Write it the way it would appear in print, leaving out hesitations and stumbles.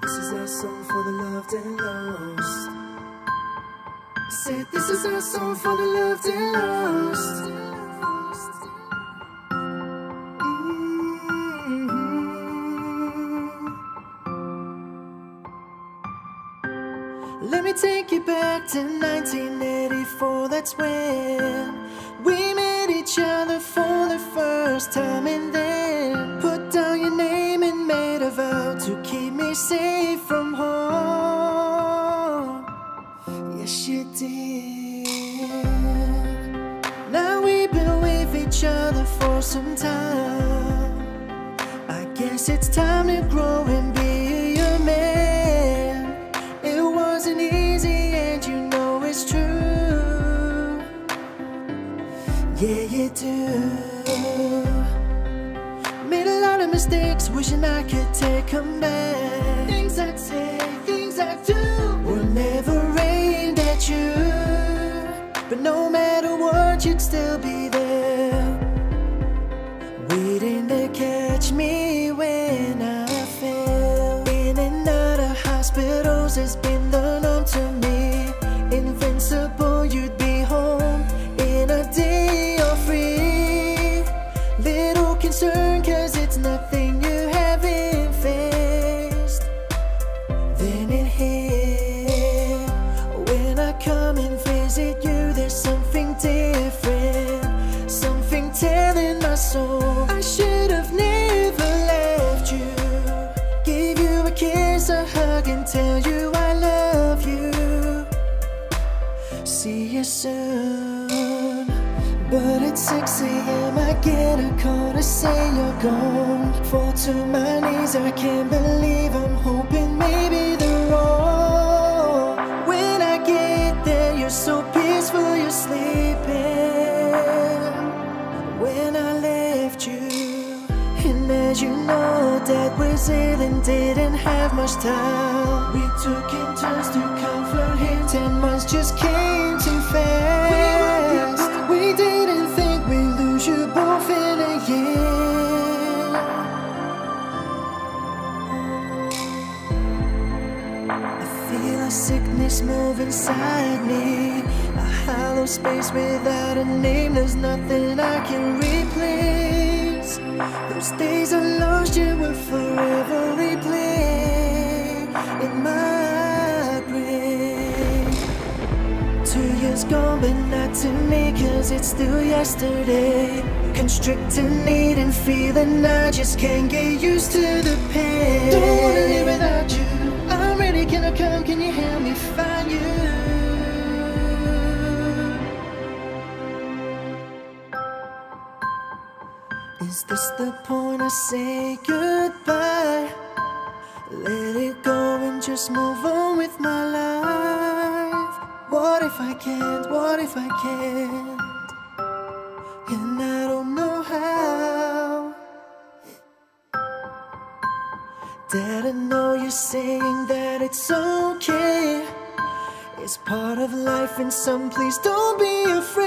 This is our song for the loved and lost. Said this is our song for the loved and lost. Let me take you back to 1984, that's when we met each other for the first time. And then put down your name and made a vow to keep me safe from harm. Yes, you did. Now we've been with each other for some time. I guess it's time to grow and be a man. It wasn't easy and you know it's true. Yeah, you do. Made a lot of mistakes, wishing I could take them back. Things I say, things I do were never aimed at you. But no matter what, you'd still be there, waiting to catch me when I fell. In and out of hospitals has been the norm to me. Invincible, you'd be home in a day or free. Little concern, cause it's nothing you haven't faced. Then it hit. When I come and visit you, there's something different, something telling my soul I should have never left you. Give you a kiss, a hug, and tell you I love you. See you soon. But at 6 a.m. I get a call to say you're gone. Fall to my knees, I can't believe I'm hoping maybe they're wrong. When I get there, you're so peaceful, you're sleeping. When I left you, and as you know, Dad was ill and didn't have much time. We took in turns to comfort him. 10 months just came too fast. We didn't think we'd lose you both in a year. I feel a sickness move inside me, a hollow space without a name. There's nothing I can replace. Those days I lost you will forever replay in my brain. 2 years gone, but not to me, cause it's still yesterday. Constricting need and feeling, I just can't get used to the pain. Don't wanna live without you, I'm ready, can I come, can you help me find you? Is this the point I say goodbye? Let it go and just move on with my life. What if I can't, what if I can't? And I don't know how. Dad, I know you're saying that it's okay. It's part of life and some, please don't be afraid.